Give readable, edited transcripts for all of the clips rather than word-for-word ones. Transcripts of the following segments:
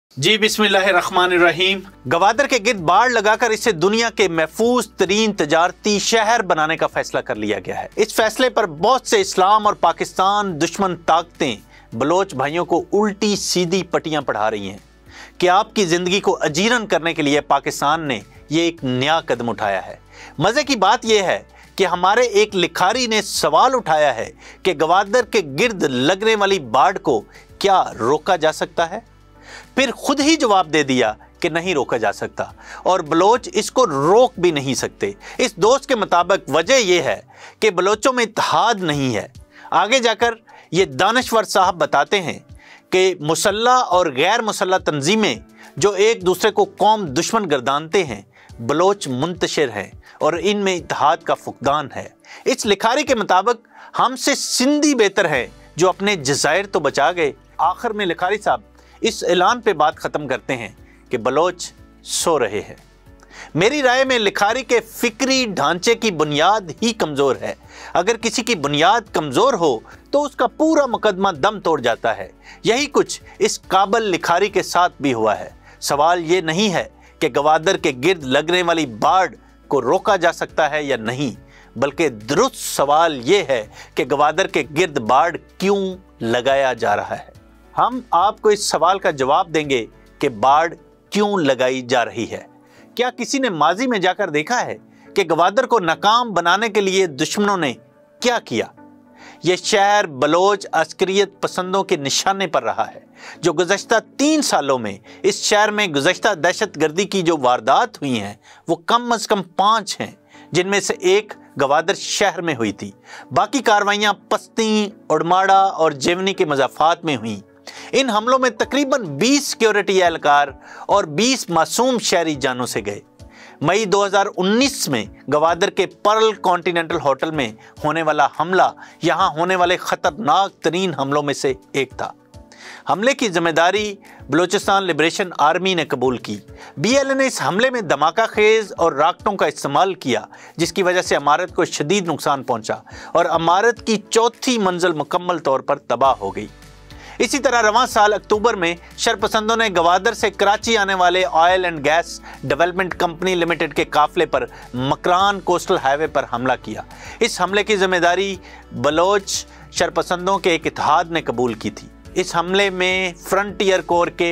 जी बिस्मिल्लाहिर्रहमानिर्रहीम। गवादर के गिर्द बाड़ लगाकर इसे दुनिया के महफूज तरीन तजारती शहर बनाने का फैसला कर लिया गया है। इस फैसले पर बहुत से इस्लाम और पाकिस्तान दुश्मन ताकतें बलोच भाइयों को उल्टी सीधी पट्टियां पढ़ा रही हैं कि आपकी ज़िंदगी को अजीरन करने के लिए पाकिस्तान ने ये एक नया कदम उठाया है। मज़े की बात यह है कि हमारे एक लिखारी ने सवाल उठाया है कि गवादर के गिर्द लगने वाली बाढ़ को क्या रोका जा सकता है। फिर खुद ही जवाब दे दिया कि नहीं रोका जा सकता और बलोच इसको रोक भी नहीं सकते। इस दोस्त के मुताबिक वजह यह है कि बलोचों में इत्तेहाद नहीं है। आगे जाकर ये दानश्वर साहब बताते हैं कि मुसल्लह और गैर मुसल्लह तंजीमें जो एक दूसरे को कौम दुश्मन गर्दानते हैं, बलोच मुंतशिर हैं और इनमें इत्तेहाद का फुकदान है। इस लिखारी के मुताबिक हमसे सिंधी बेहतर हैं जो अपने जज़ायर तो बचा गए। आखिर में लिखारी साहब इस ऐलान पे बात ख़त्म करते हैं कि बलोच सो रहे हैं। मेरी राय में लिखारी के फिक्री ढांचे की बुनियाद ही कमज़ोर है। अगर किसी की बुनियाद कमज़ोर हो तो उसका पूरा मुकदमा दम तोड़ जाता है। यही कुछ इस काबिल लिखारी के साथ भी हुआ है। सवाल ये नहीं है कि गवादर के गिर्द लगने वाली बाढ़ को रोका जा सकता है या नहीं, बल्कि दुरुस्त सवाल ये है कि गवादर के गिर्द बाढ़ क्यों लगाया जा रहा है। हम आपको इस सवाल का जवाब देंगे कि बाढ़ क्यों लगाई जा रही है। क्या किसी ने माजी में जाकर देखा है कि गवादर को नाकाम बनाने के लिए दुश्मनों ने क्या किया। यह शहर बलोच अस्करियत पसंदों के निशाने पर रहा है। जो गुज़श्ता 3 सालों में इस शहर में गुज़श्ता दहशतगर्दी की जो वारदात हुई हैं वो कम अज़ कम 5 हैं, जिनमें से एक गवादर शहर में हुई थी। बाकी कार्रवाइयाँ पस्ती, उड़माड़ा और जेवनी के मज़ाफ़ात में हुई। इन हमलों में तकरीबन 20 सिक्योरिटी एहलकार और 20 मासूम शहरी जानों से गए। मई 2019 में गवादर के पर्ल कॉन्टिनेंटल होटल में होने वाला हमला यहाँ होने वाले ख़तरनाक तरीन हमलों में से एक था। हमले की जिम्मेदारी बलूचिस्तान लिबरेशन आर्मी ने कबूल की। BLA ने इस हमले में धमाका खेज और राकटों का इस्तेमाल किया, जिसकी वजह से इमारत को शदीद नुकसान पहुँचा और इमारत की 4थी मंजिल मुकम्मल तौर पर तबाह हो गई। इसी तरह रवां साल अक्टूबर में शरपसंदों ने गवादर से कराची आने वाले oil and gas development company limited के काफिले पर मकरान कोस्टल हाईवे पर हमला किया। इस हमले की जिम्मेदारी बलोच शरपसंदों के एक इत्तेहाद ने कबूल की थी। इस हमले में फ्रंटियर कोर के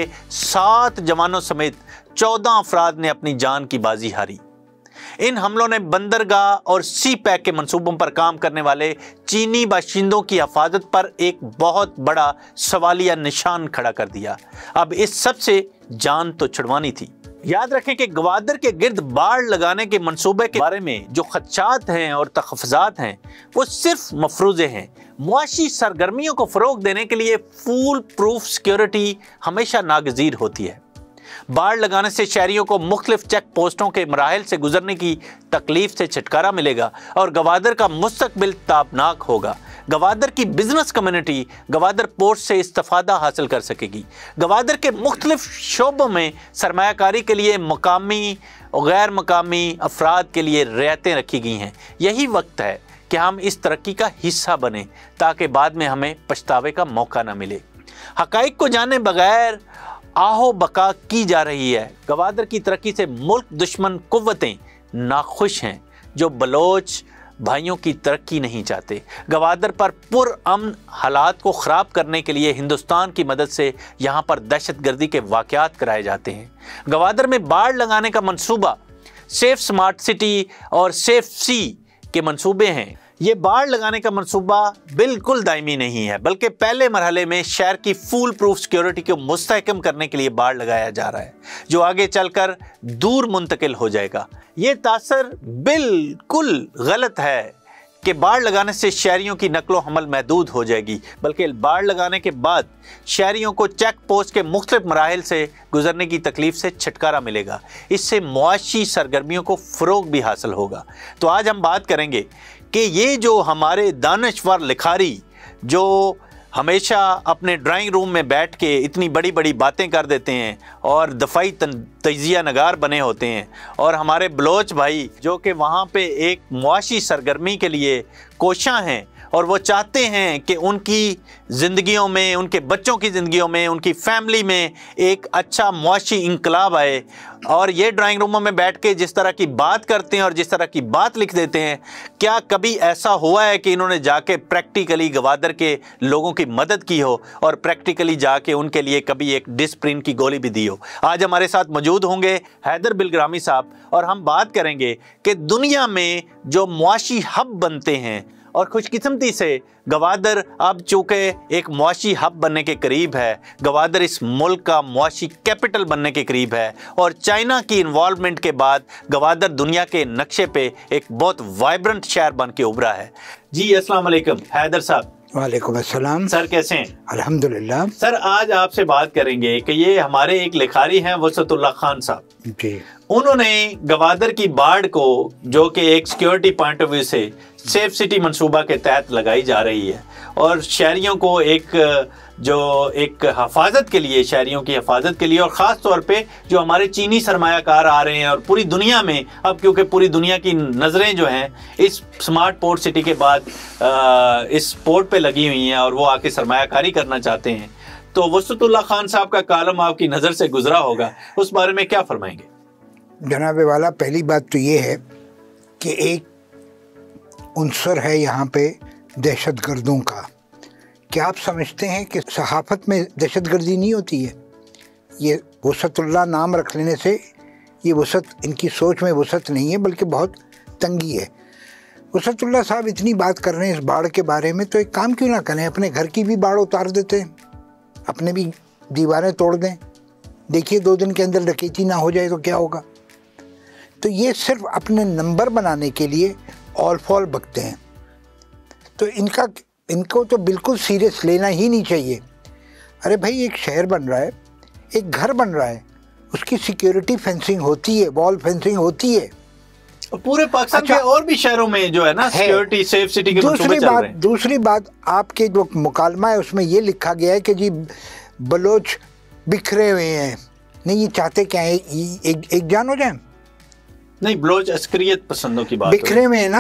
7 जवानों समेत 14 अफराद ने अपनी जान की बाजी हारी। इन हमलों ने बंदरगाह और सी पैक के मंसूबों पर काम करने वाले चीनी बाशिंदों की हिफाजत पर एक बहुत बड़ा सवालिया निशान खड़ा कर दिया। अब इस सब से जान तो छुड़वानी थी। याद रखें कि गवादर के गिर्द बाढ़ लगाने के मंसूबे के बारे में जो खदशात हैं और तखफ़्फ़ुज़ात हैं वो सिर्फ मफरूज़े हैं। मुआशी सरगर्मियों को फ़रोग़ देने के लिए फूल प्रूफ सिक्योरिटी हमेशा नागज़ीर होती है। बाढ़ लगाने से शहरियों को मुख्तलिफ चेक पोस्टों के मराहिल से गुजरने की तकलीफ से छुटकारा मिलेगा और गवादर का मुस्तकबिल ताबनाक होगा। गवादर की बिजनेस कम्युनिटी गवादर पोर्ट से इस्तिफादा हासिल कर सकेगी। गवादर के मुख्तलिफ शोबों में सरमायाकारी के लिए मकामी और गैर मकामी अफराद के लिए रियायतें रखी गई हैं। यही वक्त है कि हम इस तरक्की का हिस्सा बने ताकि बाद में हमें पछतावे का मौका न मिले। हक़ाइक़ को जाने बगैर आहो बका की जा रही है। गवादर की तरक्की से मुल्क दुश्मन कुव्वतें नाखुश हैं जो बलोच भाइयों की तरक्की नहीं चाहते। गवादर पर पुरअमन हालात को ख़राब करने के लिए हिंदुस्तान की मदद से यहाँ पर दहशतगर्दी के वाक़यात कराए जाते हैं। गवादर में बाढ़ लगाने का मंसूबा सेफ स्मार्ट सिटी और सेफ सी के मंसूबे हैं। ये बाढ़ लगाने का मंसूबा बिल्कुल दायमी नहीं है, बल्कि पहले मरहले में शहर की फूल प्रूफ सिक्योरिटी को मुस्तहकम करने के लिए बाढ़ लगाया जा रहा है, जो आगे चलकर दूर मुंतकिल हो जाएगा। ये तासर बिल्कुल गलत है कि बाढ़ लगाने से शहरियों की नकलो हमल महदूद हो जाएगी, बल्कि बाढ़ लगाने के बाद शहरियों को चेक पोस्ट के मुख्तलिफ मराहिल से गुजरने की तकलीफ से छुटकारा मिलेगा। इससे मुआशी सरगर्मियों को फ़रोग़ भी हासिल होगा। तो आज हम बात करेंगे कि ये जो हमारे दानश्वर लिखारी जो हमेशा अपने ड्राइंग रूम में बैठ के इतनी बड़ी बड़ी बातें कर देते हैं और दफ़ाई तजिया नगार बने होते हैं, और हमारे बलोच भाई जो कि वहाँ पे एक मुआशी सरगर्मी के लिए कोशां हैं, اور وہ چاہتے ہیں کہ ان کی زندگیوں میں، ان کے بچوں کی زندگیوں میں، ان کی فیملی میں ایک اچھا معاشی انقلاب آئے، اور یہ ڈرائنگ روموں میں بیٹھ کے جس طرح کی بات کرتے ہیں اور جس طرح کی بات لکھ دیتے ہیں، کیا کبھی ایسا ہوا ہے کہ انہوں نے جا کے پریکٹیکلی گوادر کے لوگوں کی مدد کی ہو اور پریکٹیکلی جا کے ان کے لیے کبھی ایک ڈسپرین کی گولی بھی دی ہو؟ آج ہمارے ساتھ موجود ہوں گے حیدر بلگرامی صاحب، اور ہم بات کریں گے کہ دنیا میں جو معاشی ہب بنتے ہیں، اور خوش قسمتی سے گوادر اب چونکہ ایک معاشی ہب بننے کے قریب ہے، گوادر اس ملک کا معاشی کیپٹل بننے کے قریب ہے، اور چائنا کی انوالومنٹ کے بعد گوادر دنیا کے نقشے پہ ایک بہت وائبرنٹ شہر بن کے ابھرا ہے۔ جی السلام علیکم حیدر صاحب۔ وعلیکم السلام سر، کیسے ہیں؟ الحمدللہ۔ سر آج آپ سے بات کریں گے کہ یہ ہمارے ایک لکھاری ہیں وسعت اللہ خان صاحب، جی، انہوں نے گوادر کی باڑ کو، جو کہ ایک سیکیورٹی پوائنٹ آف ویو سے سیف سٹی منصوبہ کے تحت لگائی جا رہی ہے، اور شہریوں کو ایک حفاظت کے لیے، شہریوں کی حفاظت کے لیے، اور خاص طور پہ جو ہمارے چینی سرمایہ کار آ رہے ہیں اور پوری دنیا میں اب، کیونکہ پوری دنیا کی نظریں جو ہیں اس سمارٹ پورٹ سٹی کے بعد اس پورٹ پہ لگی ہوئی ہیں اور وہ آ کے سرمایہ کاری کرنا چاہتے ہیں، تو وسعت اللہ خان صاحب کا کالم آپ کی نظر سے گزرا ہوگا، اس بارے میں کیا فرمائیں گے؟ جناب والا، پہلی بات تو یہ ہے کہ ایک عنصر ہے یہاں پہ دہشت گردوں کا۔ کیا آپ سمجھتے ہیں کہ صحافت میں دہشت گردی نہیں ہوتی ہے؟ یہ وسعت اللہ نام رکھ لینے سے یہ وسعت، ان کی سوچ میں وسعت نہیں ہے بلکہ بہت تنگی ہے۔ وسعت اللہ صاحب اتنی بات کر رہے ہیں اس باڑ کے بارے میں، تو ایک کام کیوں نہ کریں، اپنے گھر کی بھی باڑ اتار دیتے ہیں، اپنے بھی دیواریں توڑ دیں، دیکھیے 2 دن کے اندر ڈکیتی نہ ہو جائے تو کیا ہوگا۔ تو یہ صرف اپنے نمبر بنانے کے لیے آل فال بکتے ہیں، تو ان کو تو بالکل سیریس لینا ہی نہیں چاہیے۔ ارے بھائی، ایک شہر بن رہا ہے، ایک گھر بن رہا ہے، اس کی سیکیورٹی فینسنگ ہوتی ہے، وال فینسنگ ہوتی ہے۔ پورے پاکستان کے اور بھی شہروں میں جو ہے نا سیکیورٹی سیف سٹی کے منصوبے چل رہے ہیں۔ دوسری بات، آپ کے جو مکالمہ ہے اس میں یہ لکھا گیا ہے کہ جی بلوچ بکھرے ہوئے ہیں، نہیں، یہ چاہتے کیا ہے، ایک جان ہو جائیں؟ نہیں، بلوچ عسکریت پسندوں کی بات بکھرے ہوئے ہیں نا،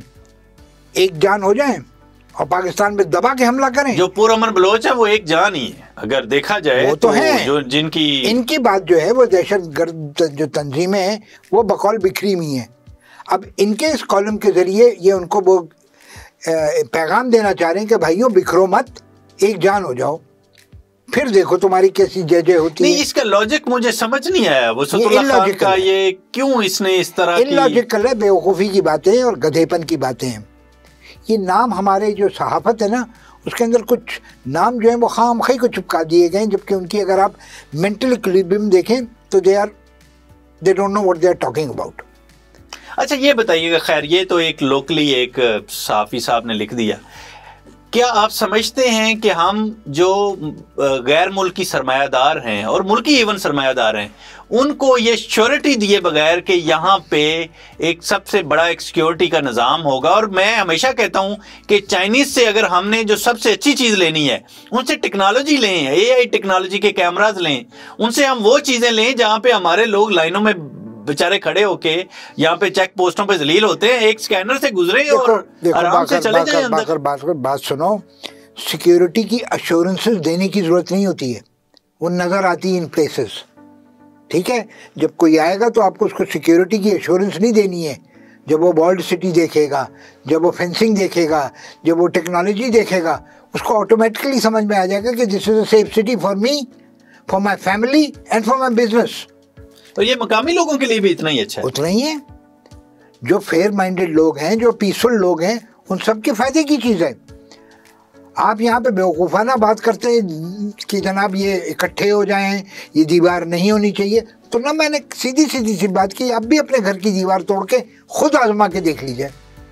ایک جان ہو جائیں اور پاکستان پہ دبا کے حملہ کریں۔ جو پرامن بلوچ ہے وہ ایک جان ہی ہے، اگر دیکھا جائے وہ تو ہیں، جو جن کی ان کی بات جو ہے وہ دہشت گرد جو تنظیمیں ہیں وہ بقول بکھری ہوئی ہیں۔ اب ان کے اس کالم کے ذریعے یہ ان کو وہ پیغام دینا چاہ رہے ہیں کہ بھائیوں بکھرو مت، ایک جان ہو جاؤ، پھر دیکھو تمہاری کیسی جے جے ہوتی ہے۔ نہیں، اس کا لاجک مجھے سمجھ نہیں آیا وسعت اللہ خان کا، یہ کیوں اس نے اس طرح کی لاجکل ہے، بیوقوفی کی باتیں اور گدھے پن کی باتیں ہیں۔ یہ نام ہمارے جو صحافت ہے نا، اس کے اندر کچھ نام جو ہیں وہ خام خواہ کو چپکا دیے گئے ہیں، جبکہ ان کی اگر آپ مینٹل اکویلبریم دیکھیں تو they don't know what they are talking about۔ اچھا یہ بتائیے گا، خیر یہ تو ایک لوکلی ایک صحافی صاحب نے لکھ دیا، کیا آپ سمجھتے ہیں کہ ہم جو غیر ملکی سرمایہ دار ہیں اور ملکی ایون سرمایہ دار ہیں، ان کو یہ شیورٹی دیے بغیر کہ یہاں پہ ایک سب سے بڑا ایک سیکیورٹی کا نظام ہوگا، اور میں ہمیشہ کہتا ہوں کہ چائنیز سے اگر ہم نے جو سب سے اچھی چیز لینی ہے، ان سے ٹیکنالوجی لیں، AI ٹیکنالوجی کے کیمراز لیں، ان سے ہم وہ چیزیں لیں جہاں پہ ہمارے لوگ لائنوں میں بیچارے کھڑے ہو کے یہاں پہ چیک پوسٹوں پہ ذلیل ہوتے ہیں، ایک سکینر سے گزرے اور آرام سے چلے جائیں اندر۔ بات سنو، سیکیورٹی کی ایشورنسز دینے کی ضرورت نہیں ہوتی ہے، وہ نظر آتی ہے ان پلیسز، ٹھیک ہے؟ جب کوئی آئے گا تو آپ کو اس کو سیکیورٹی کی ایشورنس نہیں دینی ہے۔ جب وہ والڈ سٹی دیکھے گا، جب وہ فینسنگ دیکھے گا، جب وہ ٹیکنالوجی دیکھے گا، اس کو آٹومیٹکلی سمجھ میں آ جائے گا کہ this is a safe city for me, for my family and for my business. تو یہ مقامی لوگوں کے لیے بھی اتنا ہی اچھا ہے، اتنا ہی ہے۔ جو فیئر مائنڈڈ لوگ ہیں، جو پیسفل لوگ ہیں، ان سب کے فائدے کی چیز ہے۔ آپ یہاں پہ بیوقوفانہ بات کرتے ہیں کہ جناب یہ اکٹھے ہو جائیں، یہ دیوار نہیں ہونی چاہیے، تو نہ میں نے سیدھی سی بات کی، اب بھی اپنے گھر کی دیوار توڑ کے خود آزما کے دیکھ لیجئے۔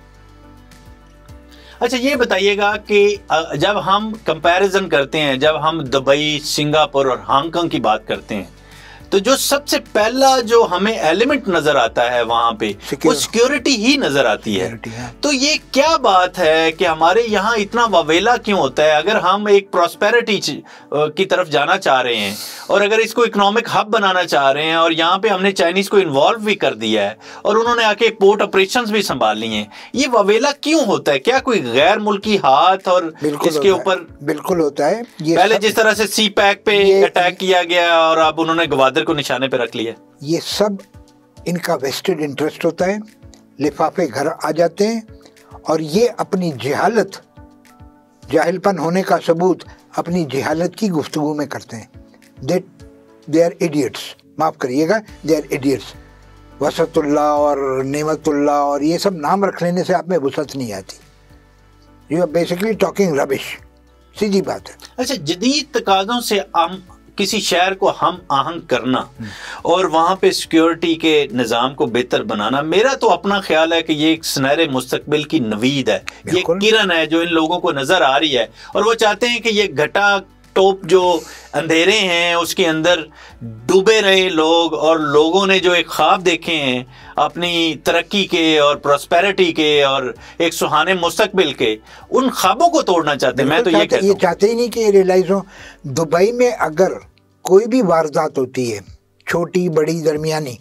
اچھا یہ بتائیے گا کہ جب ہم کمپیریزن کرتے ہیں، جب ہم دبئی، سنگاپور اور ہانگ کانگ کی بات کرتے ہیں، تو جو سب سے پہلا جو ہمیں ایلیمنٹ نظر آتا ہے وہاں پہ وہ سیکیورٹی ہی نظر آتی ہے. تو یہ کیا بات ہے کہ ہمارے یہاں اتنا واویلا کیوں ہوتا ہے؟ اگر ہم ایک پراسپیرٹی کی طرف جانا چاہ رہے ہیں اور اگر اس کو اکنامک ہب بنانا چاہ رہے ہیں اور یہاں پہ ہم نے چائنیز کو انوالو بھی کر دیا ہے اور انہوں نے آ کے پورٹ آپریشنز بھی سنبھال لی ہیں، یہ واویلا کیوں ہوتا ہے؟ کیا کوئی غیر ملکی ہاتھ اور اس کے اوپر؟ بالکل ہوتا ہے. پہلے جس طرح سے سی پیک پہ اٹیک کیا گیا اور اب انہوں نے گوادر کو نشانے پہ رکھ لیا. یہ سب ان کا ویسٹڈ انٹرسٹ ہوتا ہے. لفافے گھر آ جاتے ہیں اور یہ اپنی جہالت، جاہل پن ہونے کا ثبوت اپنی جہالت کی گفتگو میں کرتے ہیں. دے آر ایڈیٹس، معاف کریے گا، دے آر ایڈیٹس. وسط اللہ اور نعمت اللہ اور یہ سب نام رکھ لینے سے آپ میں وسعت نہیں آتی. یو آر بیسکلی ٹاکنگ ربش. سیدھی بات ہے. اچھا، جدید تقاضوں سے کسی شہر کو ہم آہنگ کرنا اور وہاں پہ سیکیورٹی کے نظام کو بہتر بنانا، میرا تو اپنا خیال ہے کہ یہ ایک سنہرے مستقبل کی نوید ہے، یہ کرن ہے جو ان لوگوں کو نظر آ رہی ہے اور وہ چاہتے ہیں کہ یہ گھٹا ٹوپ جو اندھیرے ہیں اس کے اندر ڈوبے رہے لوگ، اور لوگوں نے جو ایک خواب دیکھے ہیں اپنی ترقی کے اور پراسپیرٹی کے اور ایک سہانے مستقبل کے، ان خوابوں کو توڑنا چاہتے ہیں. میں تو یہ کہتا ہوں، یہ چاہتے ہی نہیں کہ یہ ریلائز ہو. دبئی میں اگر کوئی بھی واردات ہوتی ہے، چھوٹی بڑی درمیانی،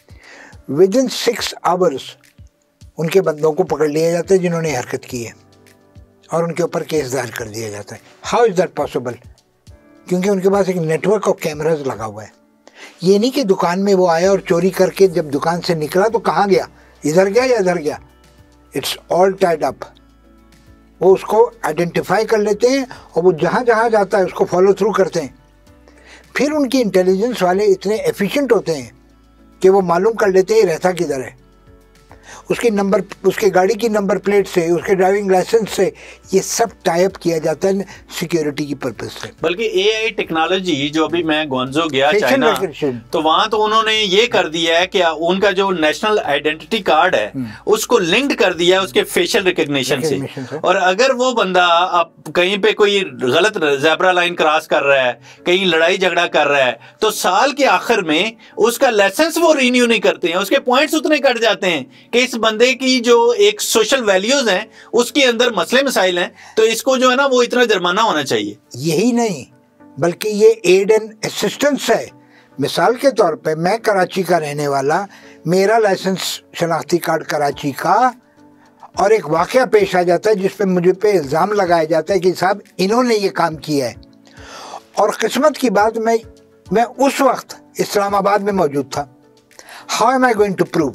within 6 hours ان کے بندوں کو پکڑ لیا جاتا ہے جنہوں نے حرکت کی ہے اور ان کے اوپر کیس دائر کر دیا جاتا ہے. How is that possible? کیونکہ ان کے پاس ایک نیٹ ورک آف کیمراز لگا ہوا ہے. یہ نہیں کہ دکان میں وہ آیا اور چوری کر کے جب دکان سے نکلا تو کہاں گیا، ادھر گیا یا ادھر گیا. It's all tied up. وہ اس کو آئیڈینٹیفائی کر لیتے ہیں اور وہ جہاں جہاں جاتا ہے اس کو فالو تھرو کرتے ہیں. پھر ان کی انٹیلیجنس والے اتنے ایفیشینٹ ہوتے ہیں کہ وہ معلوم کر لیتے ہیں رہتا کدھر ہے. اس کے نمبر، اس کے گاڑی کی نمبر پلیٹ سے، اس کے ڈرائیونگ لائسنس سے، یہ سب ٹائی اپ کیا جاتا ہے سیکیورٹی کی پرپز سے. بلکہ اے آئی ٹیکنالوجی، جو ابھی میں گوانزو گیا چائنا، تو وہاں تو انہوں نے یہ کر دیا ہے کہ ان کا جو نیشنل آئیڈینٹی کارڈ ہے اس کو لنکڈ کر دیا ہے اس کے فیشل ریکگنیشن سے. اور اگر وہ بندہ اب کہیں پہ کوئی غلط زیبرا لائن کراس کر رہا ہے، کہیں لڑائی جھگڑا کر رہا ہے، تو سال کے آخر میں اس کا لائسنس وہ رینیو نہیں کرتے ہیں، اس کے پوائنٹس اتنے کٹ جاتے ہیں کہ اس بندے کی جو ایک سوشل ویلیوز ہیں اس کے اندر مسئلے مسائل ہیں، تو اس کو جو ہے نا وہ اتنا جرمانہ ہونا چاہیے. یہی نہیں بلکہ یہ ایڈ اینڈ اسسٹنس ہے. مثال کے طور پہ میں کراچی کا رہنے والا، میرا لائسنس شناختی کارڈ کراچی کا، اور ایک واقعہ پیش آ جاتا ہے جس پہ مجھے پہ الزام لگایا جاتا ہے کہ صاحب انہوں نے یہ کام کیا ہے، اور قسمت کی بات میں اس وقت اسلام آباد میں موجود تھا. How am I going to prove?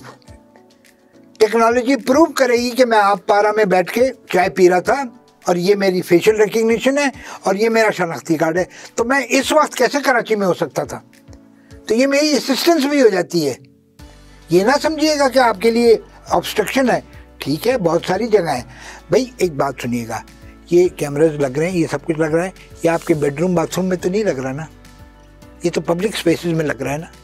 Technology prove کرے گی کہ میں آپ پارا میں بیٹھ کے چائے پی رہا تھا اور یہ میری فیشل ریکگنیشن ہے اور یہ میرا شناختی کارڈ ہے، تو میں اس وقت کیسے کراچی میں ہو سکتا تھا؟ تو یہ میری اسسٹنس بھی ہو جاتی ہے. یہ نہ سمجھیے گا کہ آپ کے لیے آبسٹرکشن ہے. ٹھیک ہے، بہت ساری جگہ ہیں. بھائی ایک بات سنیے گا، یہ کیمراز لگ رہے ہیں، یہ سب کچھ لگ رہا ہے، یہ آپ کے بیڈ روم باتھ روم میں تو نہیں لگ رہا نا، یہ تو پبلک اسپیسز میں لگ رہا ہے نا.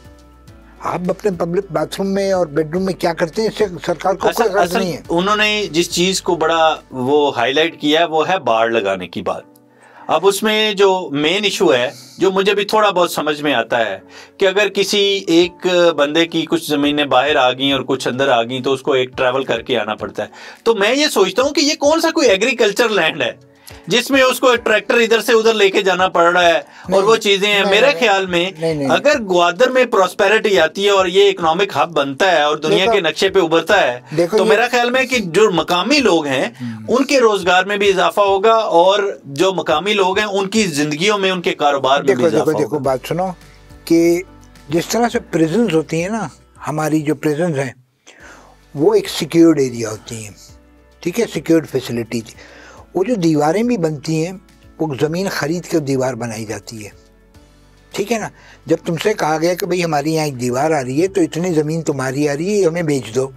آپ اپنے پبلک باتھ روم میں اور بیڈ روم میں کیا کرتے ہیں اس سے سرکار کو کوئی غرض نہیں ہے. انہوں نے جس چیز کو بڑا وہ ہائی لائٹ کیا ہے وہ ہے باڑ لگانے کی بات. اب اس میں جو مین ایشو ہے، جو مجھے بھی تھوڑا بہت سمجھ میں آتا ہے، کہ اگر کسی ایک بندے کی کچھ زمینیں باہر آ گئیں اور کچھ اندر آ گئیں تو اس کو ایک ٹریول کر کے آنا پڑتا ہے. تو میں یہ سوچتا ہوں کہ یہ کون سا کوئی ایگریکلچر لینڈ ہے جس میں اس کو ٹریکٹر ادھر سے ادھر لے کے جانا پڑ رہا ہے اور وہ چیزیں ہیں. میرے خیال میں اگر گوادر میں پراسپیرٹی آتی ہے اور یہ اکنامک ہب بنتا ہے اور دنیا کے نقشے پہ ابھرتا ہے، تو میرا خیال میں کہ جو مقامی لوگ ہیں ان کے روزگار میں بھی اضافہ ہوگا اور جو مقامی لوگ ہیں ان کی زندگیوں میں، ان کے کاروبار میں بھی اضافہ ہوگا. دیکھو بات سنو کہ جس طرح سے پریزنز ہوتی ہیں نا، ہماری جو پریزنز ہیں وہ ایک سیکیورڈ ایریا ہوتی ہیں، ٹھیک ہے، سیکیورڈ فیسلٹی تھی. وہ جو دیواریں بھی بنتی ہیں وہ زمین خرید کے دیوار بنائی جاتی ہے، ٹھیک ہے نا. جب تم سے کہا گیا کہ بھئی ہماری یہاں ایک دیوار آ رہی ہے تو اتنی زمین تمہاری آ رہی ہے، ہمیں بیچ دو،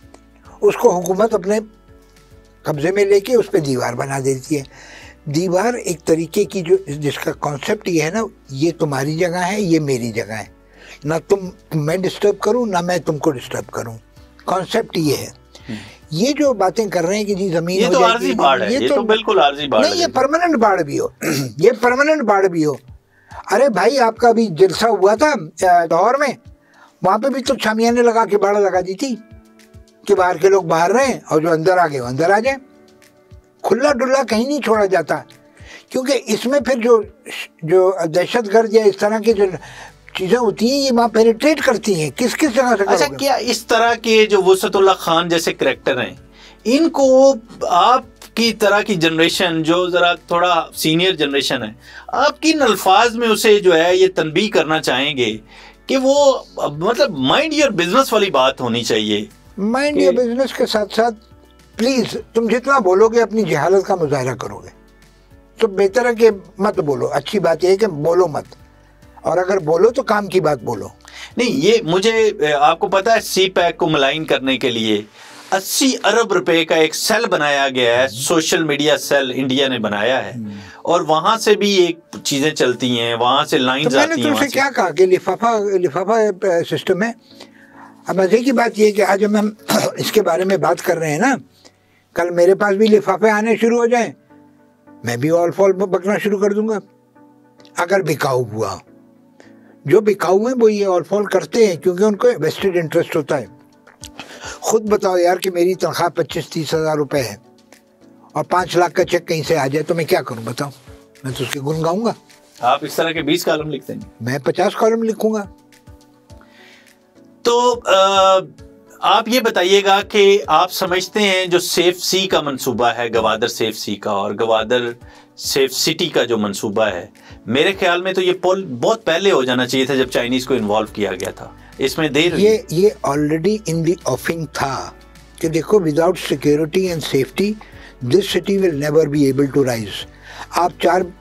اس کو حکومت اپنے قبضے میں لے کے اس پہ دیوار بنا دیتی ہے. دیوار ایک طریقے کی جس کا کانسیپٹ یہ ہے نا، یہ تمہاری جگہ ہے، یہ میری جگہ ہے، نہ میں ڈسٹرب کروں نہ میں تم کو ڈسٹرب کروں. کانسیپٹ یہ ہے. یہ جو باتیں کر رہے ہیں کہ جی زمین یہ تو عارضی باڑ ہے، یہ تو بالکل عارضی باڑ ہے. نہیں، یہ پرماننٹ باڑ بھی ہو، یہ پرماننٹ باڑ بھی ہو. ارے بھائی آپ کا بھی جلسہ ہوا تھا لاہور میں, وہاں پہ بھی تو شامیانے لگا کے باڑا لگا دی تھی کہ باہر کے لوگ باہر رہیں اور جو اندر آ گئے وہ اندر آ جائیں. کھلا ڈلا کہیں نہیں چھوڑا جاتا, کیونکہ اس میں پھر جو دہشت گرد یا اس طرح کی جو چیزیں ہوتی ہیں یہ وہاں پینیٹریٹ کرتی ہیں. کس جگہ سے. اچھا, کیا اس طرح کے جو وسعت اللہ خان جیسے کریکٹر ہیں, ان کو آپ کی طرح کی جنریشن جو ذرا تھوڑا سینئر جنریشن ہے, آپ کن الفاظ میں اسے جو ہے یہ تنبیہ کرنا چاہیں گے کہ وہ مطلب مائنڈ یور بزنس والی بات ہونی چاہیے؟ مائنڈ یور بزنس کے ساتھ ساتھ پلیز تم جتنا بولو گے اپنی جہالت کا مظاہرہ کرو گے, تو بہتر ہے کہ مت بولو. اچھی بات یہ ہے کہ بولو مت, اور اگر بولو تو کام کی بات بولو. نہیں, یہ مجھے آپ کو پتا ہے سی پیک کو ملائن کرنے کے لیے 80 ارب روپے کا ایک سیل بنایا گیا ہے, سوشل میڈیا سیل انڈیا نے بنایا ہے, اور وہاں سے بھی ایک چیزیں چلتی ہیں, وہاں سے لائنز آتی ہیں. میں نے تم سے کیا کہا کہ لفافہ سسٹم ہے. اب مزے کی بات یہ ہے کہ آج ہم اس کے بارے میں بات کر رہے ہیں نا, کل میرے پاس بھی لفافے آنے شروع ہو جائیں, میں بھی آل فال بکنا شروع کر دوں گا. اگر بکاؤ ہوا, جو بکاؤ ہیں وہ یہ آل فال کرتے ہیں کیونکہ ان کو ویسٹڈ انٹرسٹ ہوتا ہے. خود بتاؤ یار کہ میری تنخواہ 25-30 ہزار روپے ہے اور 5 لاکھ کا چیک کہیں سے آ جائے تو میں کیا کروں بتاؤ؟ میں تو اس کے گن گاؤں گا. آپ اس طرح کے 20 کالم لکھتے ہیں, میں 50 کالم لکھوں گا. تو آپ یہ بتائیے گا کہ آپ سمجھتے ہیں جو سیف سی کا منصوبہ ہے, گوادر سیف سی کا اور گوادر سیف سٹی کا جو منصوبہ ہے, میرے خیال میں تو یہ پول بہت پہلے ہو جانا چاہیے تھا جب چائنیز کو انوالو کیا گیا تھا. اس میں دیر یہ آلریڈی ان دی آفنگ تھا کہ دیکھو without security and safety this city will never be able to rise. آپ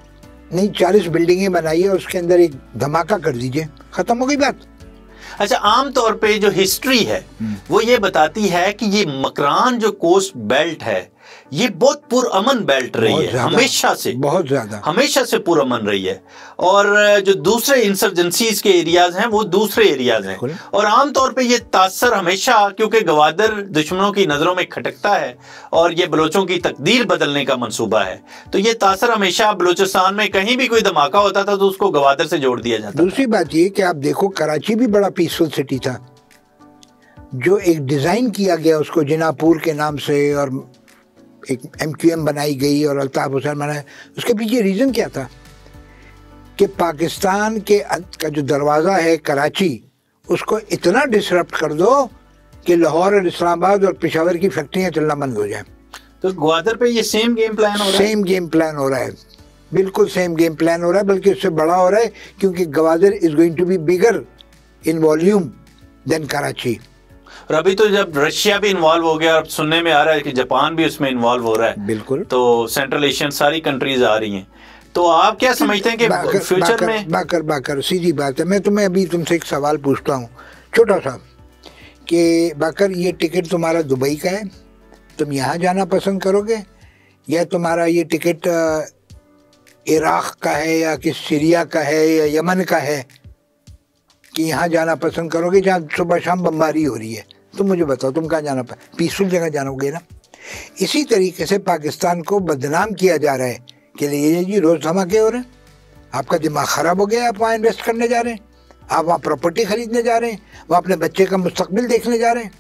40 بلڈنگیں بنائیے اور اس کے اندر ایک دھماکہ کر دیجئے, ختم ہو گئی بات. اچھا, عام طور پہ جو ہسٹری ہے وہ یہ بتاتی ہے کہ یہ مکران جو کوسٹ بیلٹ ہے یہ بہت پرامن بیلٹ رہی ہے, ہمیشہ سے, بہت زیادہ ہمیشہ سے پرامن رہی ہے, اور جو دوسرے انسرجنسیز کے ایریاز ہیں وہ دوسرے ایریاز ہیں, اور عام طور پہ یہ تاثر ہمیشہ, کیونکہ گوادر دشمنوں کی نظروں میں کھٹکتا ہے اور یہ بلوچوں کی تقدیر بدلنے کا منصوبہ ہے, تو یہ تاثر ہمیشہ بلوچستان میں کہیں بھی کوئی دھماکہ ہوتا تھا تو اس کو گوادر سے جوڑ دیا جاتا. دوسری بات یہ کہ آپ دیکھو کراچی بھی بڑا پیسفل سٹی تھا, جو ایک ڈیزائن کیا گیا اس کو جناپور کے نام سے اور ایک MQM بنائی گئی اور الطاف حسین بنایا. اس کے پیچھے ریزن کیا تھا کہ پاکستان کا جو دروازہ ہے کراچی, اس کو اتنا ڈسرپٹ کر دو کہ لاہور اور اسلام آباد اور پشاور کی فیکٹریاں چلنا بند ہو جائیں. تو گوادر پہ یہ سیم گیم پلان ہو رہا ہے. سیم گیم پلان ہو رہا ہے, بالکل سیم گیم پلان ہو رہا ہے, بلکہ اس سے بڑا ہو رہا ہے کیونکہ Gwadar is going to be bigger in volume than Karachi. اور ابھی تو جب رشیا بھی انوالو ہو گیا, اب سننے میں آ رہا ہے کہ جاپان بھی اس میں انوالو ہو رہا ہے. بالکل. تو سینٹرل ایشین ساری کنٹریز آ رہی ہیں. تو آپ کیا سمجھتے ہیں کہ فیوچر میں باکر سیدھی بات ہے, میں تم سے ایک سوال پوچھتا ہوں چھوٹا سا, کہ باکر یہ ٹکٹ تمہارا دبئی کا ہے, تم یہاں جانا پسند کرو گے, یا تمہارا یہ ٹکٹ عراق کا ہے یا کہ سیریا کا ہے یا یمن کا ہے کہ یہاں جانا پسند کرو گے جہاں صبح شام بمباری ہو رہی ہے؟ تم مجھے بتاؤ تم کہاں جانا پیسفل جگہ جانو گے نا. اسی طریقے سے پاکستان کو بدنام کیا جا رہا ہے کہ یہ جی روز دھماکے ہو رہے ہیں, آپ کا دماغ خراب ہو گیا, آپ وہاں انویسٹ کرنے جا رہے ہیں, آپ وہاں پراپرٹی خریدنے جا رہے ہیں, وہاں اپنے بچے کا مستقبل دیکھنے جا رہے ہیں.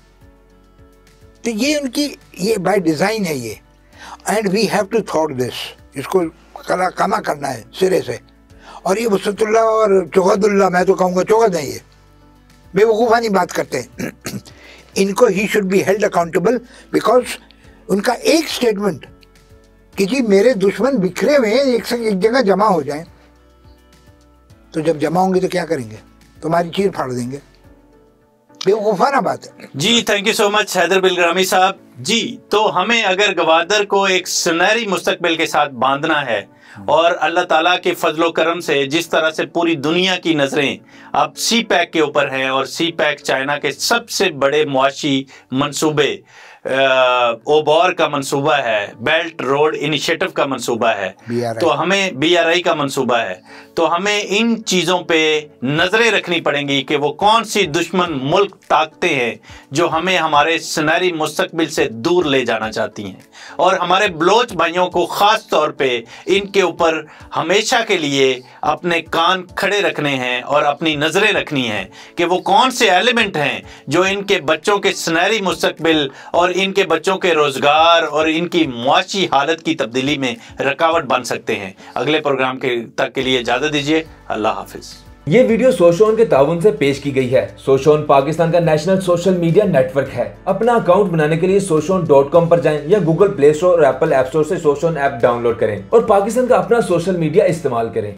تو یہ ان کی یہ بائی ڈیزائن ہے یہ, and we have to thought this, اس کو کما کرنا ہے سرے سے. اور یہ وسعت اللہ اور چوغد اللہ, میں تو کہوں گا چوغد ہیں, یہ بے وقوفانی بات کرتے ہیں. ان کو ہی should be held accountable, because ان کا ایک سٹیٹمنٹ کہ جی میرے دشمن بکھرے ہوئے ہیں, ایک جگہ جمع ہو جائیں, تو جب جمع ہوں گے تو کیا کریں گے؟ تمہاری چیر پھاڑ دیں گے. بے وقوفانہ بات ہے. جی thank you so much Haider Bilgrami صاحب. جی تو ہمیں اگر گوادر کو ایک سنہری مستقبل کے ساتھ باندھنا ہے, اور اللہ تعالیٰ کے فضل و کرم سے جس طرح سے پوری دنیا کی نظریں اب سی پیک کے اوپر ہیں, اور سی پیک چائنا کے سب سے بڑے معاشی منصوبے, اوبور کا منصوبہ ہے, بیلٹ روڈ انیشیٹو کا منصوبہ ہے, تو ہمیں BRI کا منصوبہ ہے, तो हमें इन चीज़ों पे नज़रें रखनी पड़ेंगी कि वो कौन सी दुश्मन मुल्क ताकतें हैं जो हमें हमारे सुनहरी मुस्तकबिल से दूर ले जाना चाहती हैं, और हमारे बलोच भाइयों को ख़ास तौर पे इनके ऊपर हमेशा के लिए अपने कान खड़े रखने हैं और अपनी नज़रें रखनी हैं कि वो कौन से एलिमेंट हैं जो इनके बच्चों के सुनहरी मुस्तकबिल और इनके बच्चों के रोज़गार और इनकी मुआशी हालत की तब्दीली में रुकावट बन सकते हैं। अगले प्रोग्राम तक के लिए इजाज़त दीजिए। अल्लाह हाफिज़। ये वीडियो सोशोन के ताउन से पेश की गई है। सोशोन पाकिस्तान का नेशनल सोशल मीडिया नेटवर्क है। अपना अकाउंट बनाने के लिए soshon.com पर जाएं या गूगल प्ले स्टोर और एप्पल ऐप स्टोर से सोशोन ऐप डाउनलोड करें और पाकिस्तान का अपना सोशल मीडिया इस्तेमाल करें।